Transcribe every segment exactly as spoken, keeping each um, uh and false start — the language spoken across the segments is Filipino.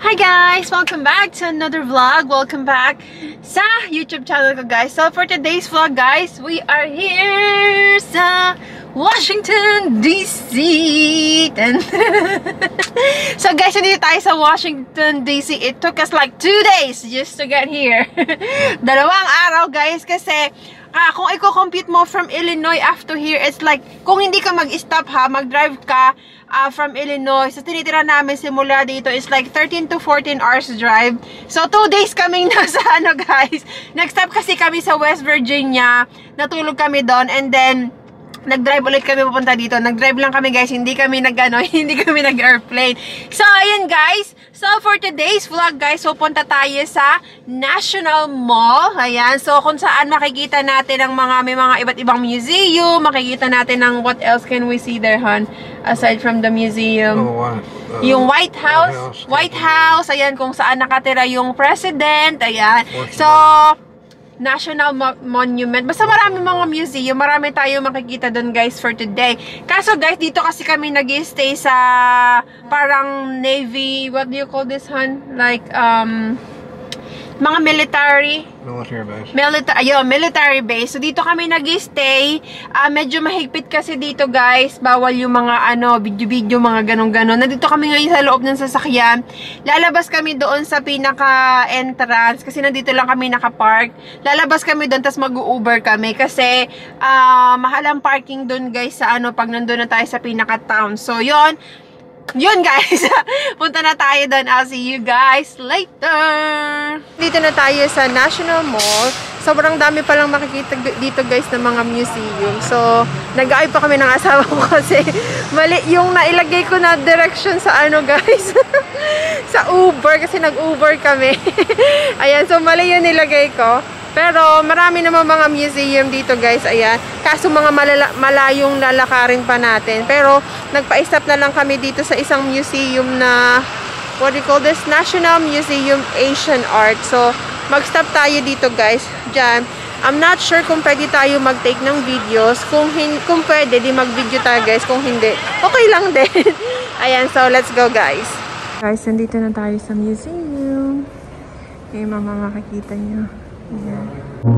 Hi guys! Welcome back to another vlog. Welcome back sa YouTube channel ko guys. So for today's vlog guys, we are here sa Washington D C So guys, nandito tayo sa Washington D C. It took us like two days just to get here. Dalawang araw guys kasi Ah, kung i-compute mo from Illinois after here, it's like, kung hindi ka mag-stop ha, mag-drive ka uh, from Illinois, so tinitira namin simula dito, it's like thirteen to fourteen hours drive. So, two days kaming nasa ano guys. Nag-stop kasi kami sa West Virginia, natulog kami doon, and then, nag-drive ulit kami pupunta dito. Nag-drive lang kami guys, hindi kami nag-ano, hindi kami nag-airplane. So, ayan guys. So, for today's vlog guys, so punta tayo sa National Mall. Ayan. So, kung saan makikita natin ang mga, may mga iba't ibang museum. Makikita natin ang what else can we see there, hon? Aside from the museum. Oh, what? Uh, yung White House. House. White House. Ayan, kung saan nakatira yung president. Ayan. So, National Mo Monument. Basta marami mga museum. Marami tayo makikita doon guys for today. Kaso guys, dito kasi kami nag-stay sa parang Navy, what do you call this, hon? Like, um, mga military. Military base. Military, ayun, military base. So, dito kami nag-stay. Uh, medyo mahigpit kasi dito, guys. Bawal yung mga, ano, video-video, mga ganong-ganon. Nandito kami ngayon sa loob ng sasakyan. Lalabas kami doon sa pinaka-entrance kasi nandito lang kami nakapark. Lalabas kami doon, tapos mag-u-Uber kami kasi uh, mahal ang parking doon, guys, sa ano, pag nandun na tayo sa pinaka-town. So, yon Yun guys, punta na tayo doon. I'll see you guys later. Dito na tayo sa National Mall. Sobrang dami palang makikita dito guys ng mga museum. So, nag-aay pa kami ng asawa ko kasi mali yung nailagay ko na direction sa ano guys. Sa Uber kasi nag-Uber kami. Ayan, so mali yung nilagay ko. Pero marami naman mga museum dito guys, ayan. Kaso mga malala malayong lalakarin pa natin. Pero nagpa-stop na lang kami dito sa isang museum na, what do you call this? National Museum Asian Art. So, mag-stop tayo dito guys, dyan. I'm not sure kung pwede tayo mag-take ng videos. Kung, hin kung pwede, di mag-video tayo guys. Kung hindi, okay lang din. Ayan, so let's go guys. Guys, nandito na tayo sa museum. Yung mga makikita nyo. Yeah.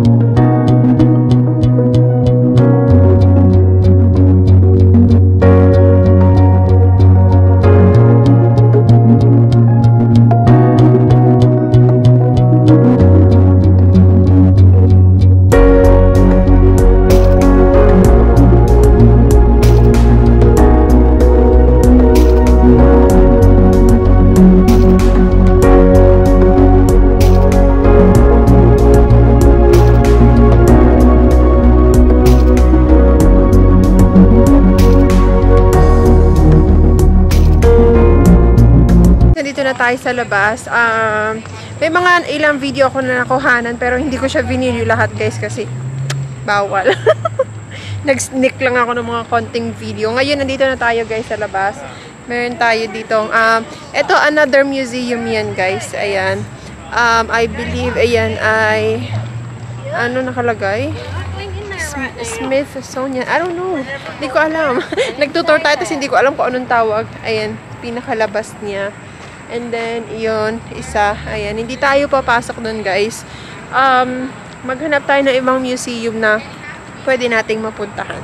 Nandito na tayo sa labas. Um, may mga ilang video ako na nakuhanan pero hindi ko siya binili lahat guys kasi bawal. Nag-sneak lang ako ng mga konting video. Ngayon nandito na tayo guys sa labas. Meron tayo ditong um, ito another museum yan guys. Ayan. Um, I believe ayan ay ano nakalagay? Smithsonian. I don't know. Hindi ko alam. Nagtutor tayo tapos hindi ko alam kung anong tawag. Ayan. Pinakalabas niya. And then, yun, isa. Ayan, hindi tayo papasok dun, guys. Um, maghanap tayo ng ibang museum na pwede nating mapuntahan.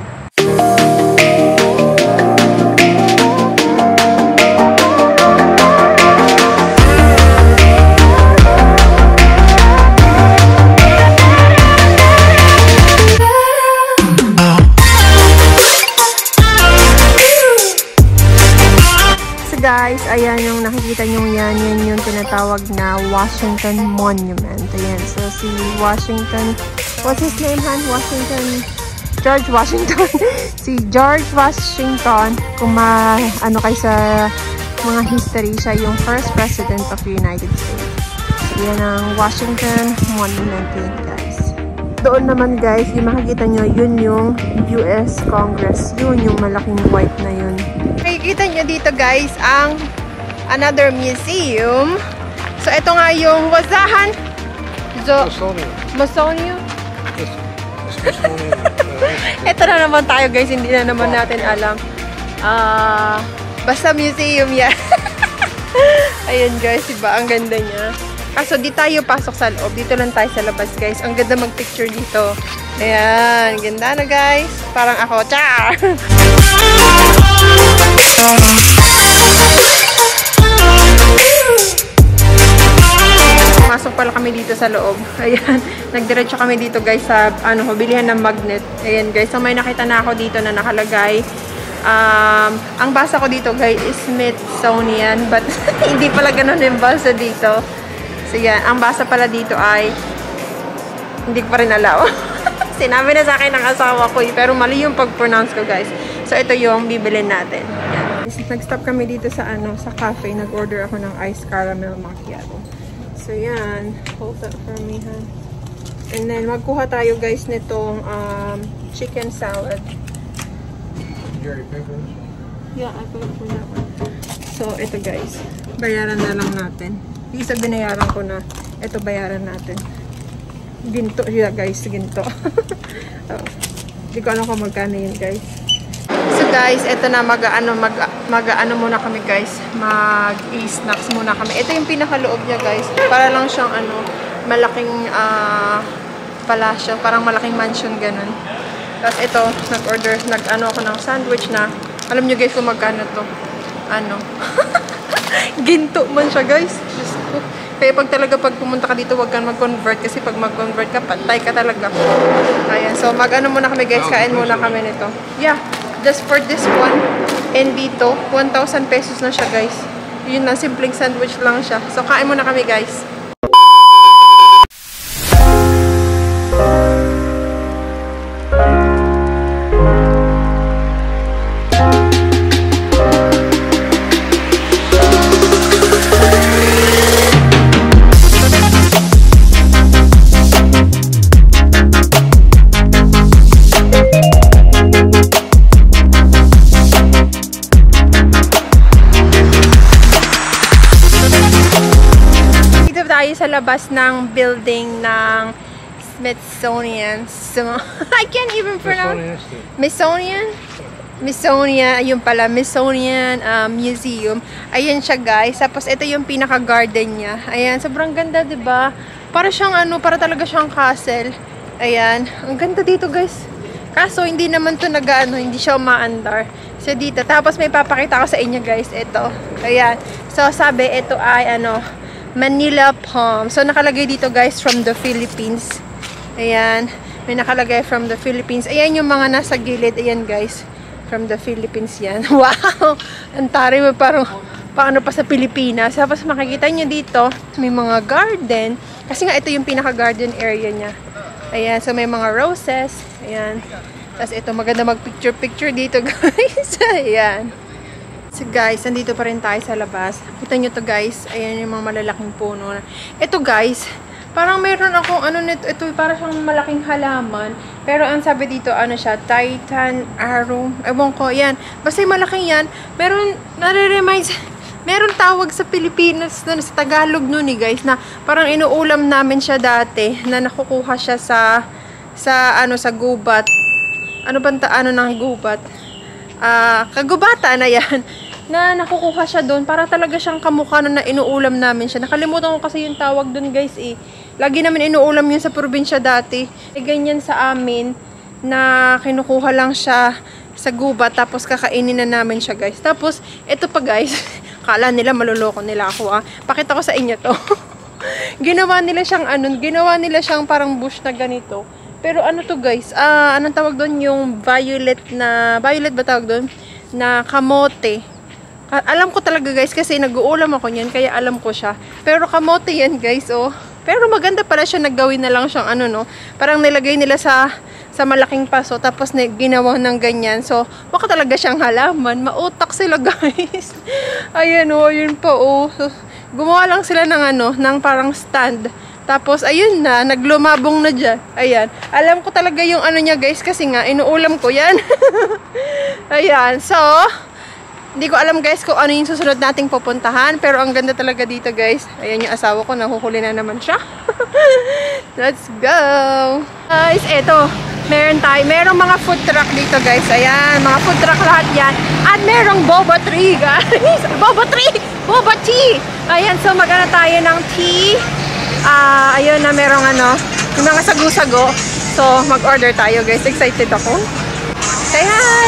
Guys, ayan yung nakikita nyo yan, yan yung tinatawag na Washington Monument. Ayan, so si Washington, what's his name, Han? Washington, George Washington. Si George Washington, kung ma, ano kayo sa mga history, siya yung first president of the United States. So yan ang Washington Monument yun, guys. Doon naman guys, yung makikita nyo, yun yung U S Congress. Yun yung malaking white na yun. Makikita nyo dito guys, ang another museum. So, ito nga yung wasahan. So, Smithsonian. Ito na naman tayo guys, hindi na naman natin alam. Ah, uh, basta museum yan. Ayan guys, diba? Ang ganda niya. Kaso di tayo pasok sa loob. Dito lang tayo sa labas guys. Ang ganda mag-picture dito. Ayan. Ganda na guys. Parang ako. Char! Masok pala kami dito sa loob. Ayan. Nagdiretso kami dito guys sa ano, bilihan ng magnet. Ayan guys. So may nakita na ako dito na nakalagay. Um, ang basa ko dito guys is Smithsonian. But hindi pala ganun yung basa dito. So yan. Ang basa pala dito ay hindi ko pa rin alaw. Sinabi na sa akin ng asawa ko. Pero mali yung pag-pronounce ko guys. So ito yung bibilin natin. Yan. Nag-stop kami dito sa ano, sa cafe. Nag-order ako ng iced caramel macchiato. So, yan. Hold that for me, ha? And then, magkuha tayo, guys, nitong um, chicken salad. Jerry pickles? Yeah, I put it for that one. So, ito, guys. Bayaran na lang natin. Isa binayaran ko na. Ito, bayaran natin. Ginto siya, guys. Ginto. Oh. Hindi ko alam kung magkano yun, guys. So, guys, ito na. Mag-ano, mag, mag-ano muna kami, guys. Mag-e-snacks muna kami. Ito yung pinakaloob niya, guys. Para lang siyang, ano, malaking, ah, uh, palasyo. Parang malaking mansion, ganun. Tapos, ito, nag-order, nag-ano ako ng sandwich na, alam nyo, guys, kung magkano to. Ano? Ginto man siya, guys. Just, kaya pag talaga, pag pumunta ka dito, huwag kang mag-convert. Kasi pag mag-convert ka, patay ka talaga. Ayan. So, mag-ano muna kami, guys. Kain muna kami nito. Yeah. Just for this one. And dito, one thousand pesos na siya, guys. Yun na, simpleng sandwich lang siya. So, kain muna kami, guys. Sa labas ng building ng Smithsonian. So, I can't even pronounce. Smithsonian? Smithsonian. Ayun pala. Smithsonian uh, Museum. Ayan siya, guys. Tapos, ito yung pinaka-garden niya. Ayan. Sobrang ganda, diba? Para siyang ano, para talaga siyang castle. Ayan. Ang ganda dito, guys. Kaso, hindi naman to nag-ano, hindi siya umaandar. So, dito. Tapos, may papakita ko sa inyo, guys. Ito. Ayan. So, sabi, ito ay, ano, Manila Palm. So, nakalagay dito, guys, from the Philippines. Ayan. May nakalagay from the Philippines. Ayan yung mga nasa gilid. Ayan, guys. From the Philippines yan. Wow! Ang tari mo parang paano pa sa Pilipinas. Tapos, makikita nyo dito, may mga garden. Kasi nga, ito yung pinaka-garden area niya. Ayan. So, may mga roses. Ayan. Tapos, ito, maganda mag-picture-picture dito, guys. Ayan. So guys, nandito pa rin tayo sa labas. Kita nyo to guys. Ayan yung mga malalaking puno. Ito guys, parang mayroon akong ano nito. Ito parang siyang malaking halaman. Pero ang sabi dito, ano siya, Titan Arrow. Ewan ko, yan. Basta yung malaking yan. Meron, nare-reminds, meron tawag sa Pilipinas, na, sa Tagalog nun eh guys, na parang inuulam namin siya dati. Na nakukuha siya sa, sa ano, sa gubat. Ano bang ta, ano ng gubat? Ah, uh, kagubata na yan. Na nakukuha siya doon para talaga siyang kamukha na, na inuulam namin siya. Nakalimutan ko kasi yung tawag doon guys eh. Lagi namin inuulam yun sa probinsya dati. E ganyan sa amin na kinukuha lang siya sa gubat tapos kakainin na namin siya guys. Tapos ito pa guys, kala nila maluloko nila ako ah. Pakita ko sa inyo to. Ginawa nila siyang ano, ginawa nila siyang parang bush na ganito. Pero ano to guys, ah, anong tawag doon? Yung violet na, violet ba tawag doon? Na kamote. Alam ko talaga guys kasi nag-uulam ako niyan kaya alam ko siya. Pero kamote yan guys oh. Pero maganda pala siya, naggawin na lang siyang ano no. Parang nilagay nila sa sa malaking paso tapos ginawa ng ganyan. So baka talaga siyang halaman. Mautak sila guys. Ayan oh, ayun pa oh. So, gumawa lang sila ng ano, ng parang stand. Tapos ayun na, naglumabong na dyan. Ayan. Alam ko talaga yung ano niya guys kasi nga inuulam ko yan. Ayan. So hindi ko alam guys kung ano yung susunod nating pupuntahan. Pero ang ganda talaga dito guys. Ayan yung asawa ko. Nahuhuli na naman siya. Let's go! Guys, eto. Meron tayo, merong mga food truck dito guys. Ayan, mga food truck lahat yan. At merong boba tree guys. Boba tree! Boba tea! Ayan, so mag-ano tayo ng tea. Ah, uh, ayun na merong ano, yung mga sagu-sago. So, mag-order tayo guys. Excited ako. Say hi!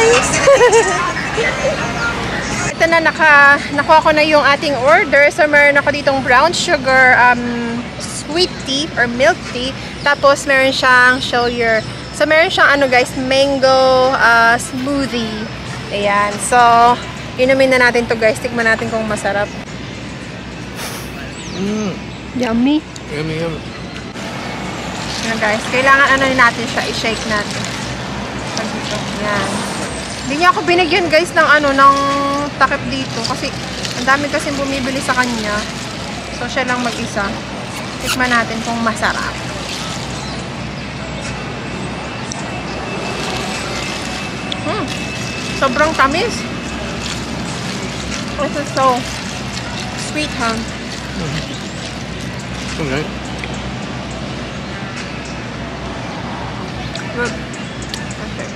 Ito na, naka, nakuha ko na yung ating order. So, meron ako ditong brown sugar um, sweet tea or milk tea. Tapos, meron siyang show your. So, meron siyang ano guys, mango uh, smoothie. Ayan. So, inumin na natin to guys. Tikman natin kung masarap. Mm. Yummy. Yummy, yummy. Ayan guys. Kailangan ano natin siya. I-shake natin. Dito. Ayan. Hindi niya ako binigyan guys ng ano, ng takip dito. Kasi, ang dami kasi bumibili sa kanya. So, siya lang mag-isa. Tikman natin kung masarap. Hmm. Sobrang tamis. This is so sweet, huh? Mm-hmm. Okay. Good. Okay.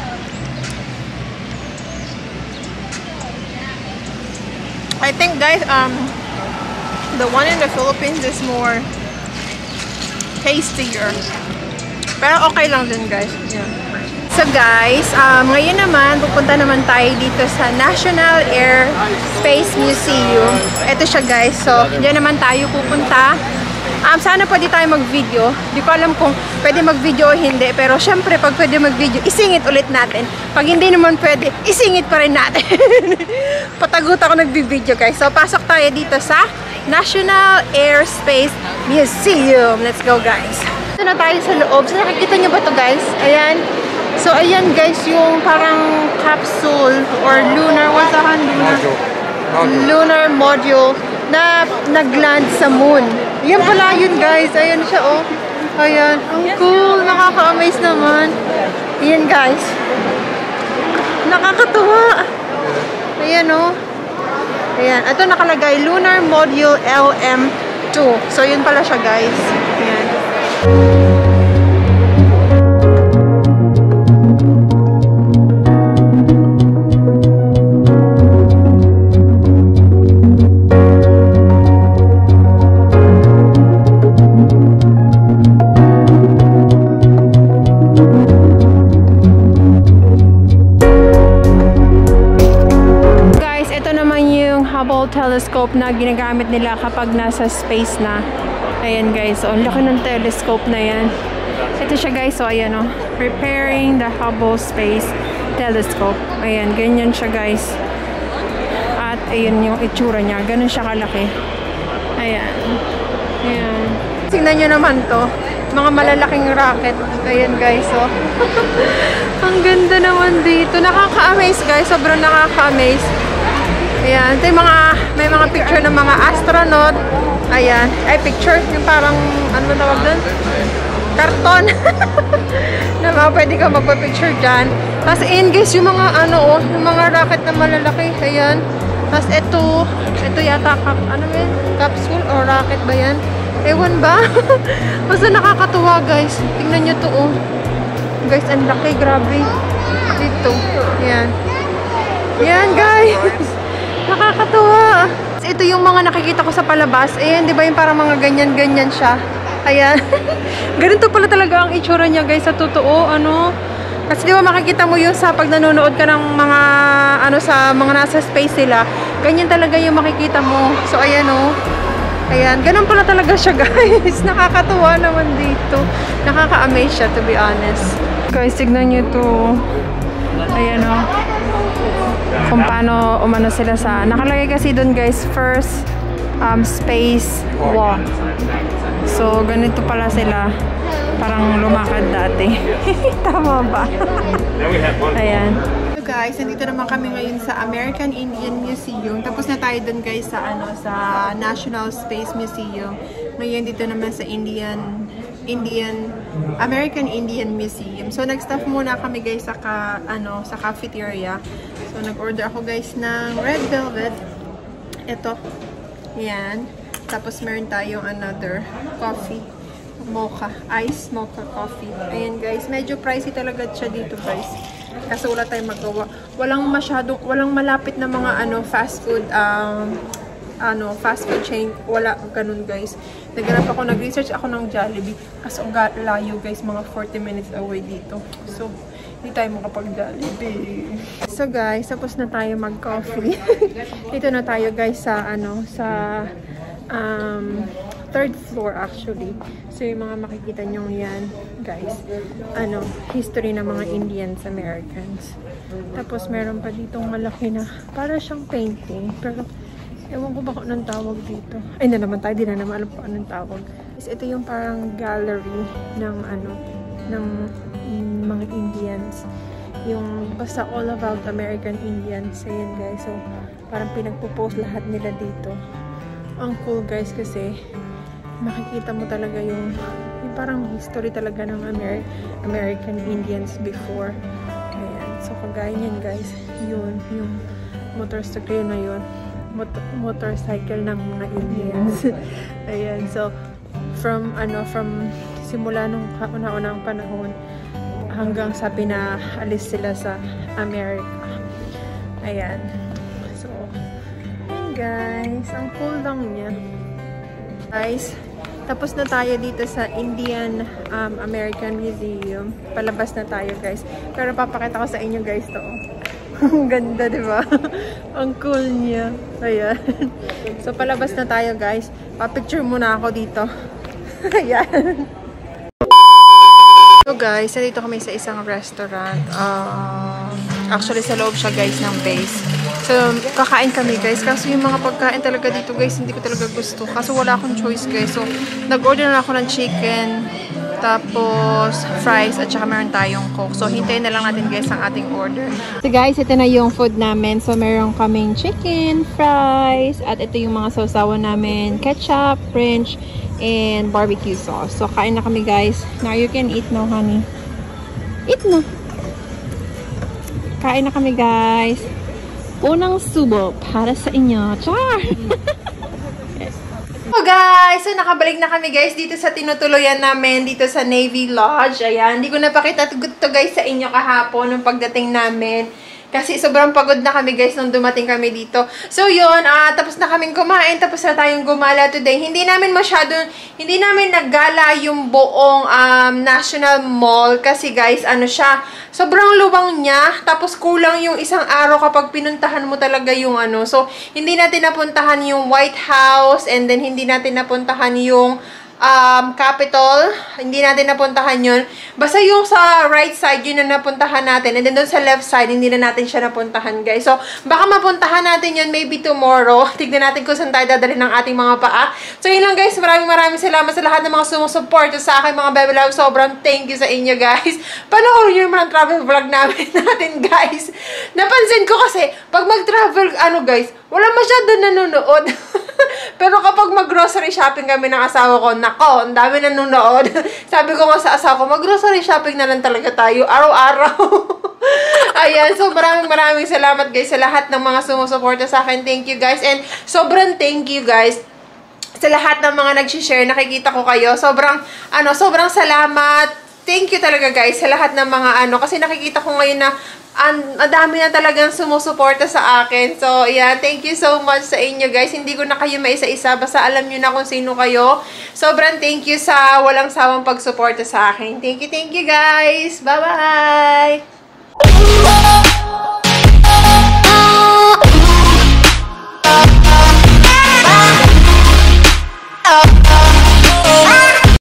I think guys, um, the one in the Philippines is more tastier. Pero okay lang din guys. Yeah. So guys, um, ngayon naman, pupunta naman tayo dito sa National Air Space Museum. Ito siya guys. So, diyan naman tayo pupunta. Um, sana pwede tayo mag-video. Di ko alam kung pwede mag-video o hindi. Pero syempre, pag pwede mag-video, isingit ulit natin. Pag hindi naman pwede, isingit pa rin natin. Patagot ako nag-video guys. So, pasok tayo dito sa National Air Space Museum. Let's go guys. Ito na tayo sa loob. So, nakikita nyo ba to guys? Ayan. So, ayan guys, yung parang capsule or lunar, what's that? Lunar, lunar module na nagland sa moon. Yan pala yun guys. Ayan siya oh. Ayan. Ang cool. Nakaka-amaze naman. Ayan guys. Nakakatuwa. Ayan oh. Ayan. Ito nakalagay Lunar Module L M two. So yun pala siya guys. Ayan. Telescope na ginagamit nila kapag nasa space na. Ayan guys, so ang laki ng telescope na yan. Ito siya guys, so ayan o, preparing the Hubble Space Telescope. Ayan, ganyan siya guys. At ayan yung itsura niya, ganun siya kalaki. Ayan. Ayan. Tingnan nyo naman to, mga malalaking rocket. Ayan guys, so ang ganda naman dito. Nakaka-amaze guys, sobrang nakaka-amaze. Ayan, ito yung mga, may mga picture ng mga astronaut. Ayan, ay picture, yung parang, ano ba tawag doon? Karton. Na mga pwede ka magpa-picture dyan. Tapos, ayan guys, yung mga ano, oh, yung mga rocket na malalaki. Ayan. Tapos, ito, ito yata, cap, ano yun? Capsule or rocket ba yan? Ewan ba? Basta nakakatuwa guys. Tingnan nyo to, oh. Guys, ang laki, grabe. Dito. Ayan. Ayan guys. Nakakatuwa. Ito yung mga nakikita ko sa palabas. Ayan, di ba yung parang mga ganyan-ganyan siya. Ayan. Ganito pala talaga ang itsura niya, guys, sa totoo. Ano? Kasi di ba makikita mo yung sa pag nanonood ka ng mga, ano, sa mga nasa space sila. Ganyan talaga yung makikita mo. So, ayan, oh. Ayan. Ganun pala talaga siya, guys. Nakakatuwa naman dito. Nakaka-amaze siya, to be honest. Guys, tignan nyo to. Ayan, oh. Kung paano umano sila sa, nakalagay kasi doon guys, first um, space walk. So ganito pala sila, parang lumakad dati. Tama ba? Ayan. So guys, nandito naman kami ngayon sa American Indian Museum. Tapos na tayo doon guys sa ano, sa National Space Museum. Ngayon dito naman sa Indian Indian American Indian Museum. So nag-stop muna kami guys sa ka, ano, sa cafeteria. So nag-order ako guys ng red velvet. Ito. Yan. Tapos meron tayong another coffee. mocha. Ice mocha coffee. Ayan guys. Medyo pricey talaga siya dito guys. Kasi wala tayong magawa. Walang masyadong, walang malapit na mga ano, fast food, um, ano, fast food chain. Wala ganun guys. Naghanap ako, nag-research ako ng Jollibee. Kasi ang layo guys, mga forty minutes away dito. So, hindi tayo makapag-Jollibee. So guys, tapos na tayo mag-coffee. Dito na tayo guys sa ano, sa um, third floor actually. So yung mga makikita nyo yan guys, ano, history ng mga Indians, Americans. Tapos meron pa ditong malaki na, para siyang painting. Pero ewan ko ba kung anong tawag dito. Ay, na naman tayo, di na naman alam kung anong tawag. Ito yung parang gallery ng ano, ng mga Indians. Yung basta all about American Indians. Ayan guys. So, parang pinagpo-post lahat nila dito. Ang cool guys kasi makikita mo talaga yung, yung parang history talaga ng Amer American Indians before. Ayan. So, kagaya niyan guys. Yun. Yung motorcycle na yun. Mot motorcycle ng mga Indians. Ayan. So, from ano, from simula nung kauna-unang panahon hanggang sa pinaalis sila sa America. Ayan. So, ayan guys. Ang cool lang niya. Guys, tapos na tayo dito sa Indian um, American Museum. Palabas na tayo guys. Pero papakita ko sa inyo guys to. Ang ganda, di ba? Ang cool niya. Ayan. So, palabas na tayo guys. Pa-picture muna ako dito. Ayan. So guys, nandito kami sa isang restaurant. Uh, actually, sa loob siya guys ng base. So, kakain kami guys. Kasi yung mga pagkain talaga dito guys, hindi ko talaga gusto. Kasi wala akong choice guys. So, nag-order na ako ng chicken, tapos fries, at saka meron tayong coke. So, hintayin na lang natin guys ang ating order. So guys, ito na yung food namin. So, meron kaming chicken, fries, at ito yung mga sausawan namin. Ketchup, French, and barbecue sauce. So, kain na kami guys. Now, you can eat now, honey. Eat na. Kain na kami guys. Unang subo para sa inyo. Char! So guys, so nakabalik na kami guys dito sa tinutuluyan namin dito sa Navy Lodge. Ayan, hindi ko napakita to guys sa inyo kahapon nung pagdating namin. Kasi sobrang pagod na kami guys nung dumating kami dito. So yun, uh, tapos na kaming kumain, tapos na tayong gumala today. Hindi namin masyado, hindi namin naggala yung buong um, National Mall. Kasi guys, ano siya, sobrang luwang niya. Tapos kulang yung isang araw kapag pinuntahan mo talaga yung ano. So, hindi natin napuntahan yung White House, and then hindi natin napuntahan yung Um, Capitol, hindi natin napuntahan yun. Basta yung sa right side, yun na napuntahan natin. And then doon sa left side, hindi na natin siya napuntahan, guys. So, baka mapuntahan natin yun maybe tomorrow. Tignan natin kung saan tayo dadalhin ng ating mga paa. So, yun lang, guys. Maraming maraming salamat sa lahat ng mga sumusuporta sa akin, mga Bebe Love. Sobrang thank you sa inyo, guys. Panoorin nyo yung mga travel vlog namin natin, guys. Napansin ko kasi, pag mag-travel, ano, guys, wala masyado nanonood. Pero kapag mag-grocery shopping kami ng asawa ko, nako, ang dami nanonood. Sabi ko nga sa asawa ko, mag-grocery shopping na lang talaga tayo, araw-araw. Ayan, so maraming maraming salamat guys sa lahat ng mga sumusuporta sa akin. Thank you guys. And sobrang thank you guys sa lahat ng mga nag-share. Nakikita ko kayo. Sobrang, ano, sobrang salamat. Thank you talaga guys sa lahat ng mga ano. Kasi nakikita ko ngayon na ang dami na talagang sumusuporta sa akin. So, yeah, thank you so much sa inyo, guys. Hindi ko na kayo maisa-isa. Basta alam nyo na kung sino kayo. Sobrang thank you sa walang sawang pagsuporta sa akin. Thank you, thank you, guys. Bye-bye!